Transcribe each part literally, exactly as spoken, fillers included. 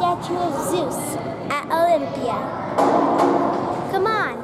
statue of Zeus at Olympia. Come on.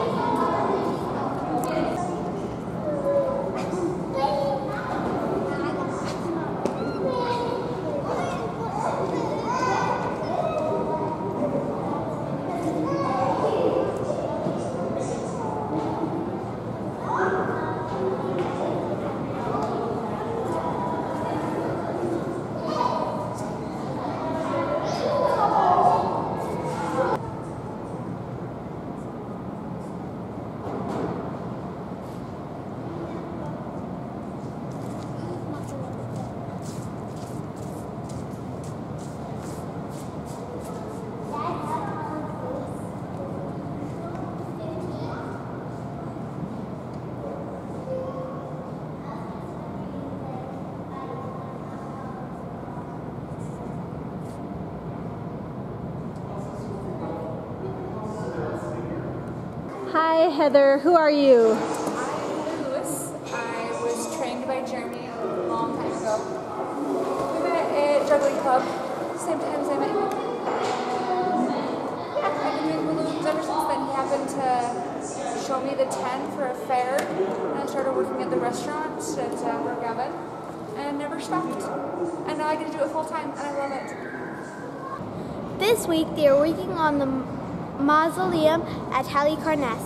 Hi Heather, who are you? I'm Lewis. I was trained by Jeremy a long time ago. We met at juggling club, same time as I met you. Yeah, I've been doing balloons ever since then. He happened to show me the ten for a fair, and I started working at the restaurant at uh, Gavin, and never stopped. And now I get to do it full time, and I love it. This week they are working on the mausoleum at Halicarnassus.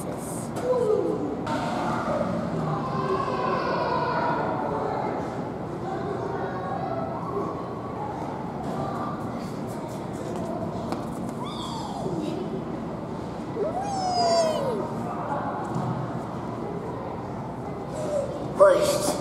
Pushed.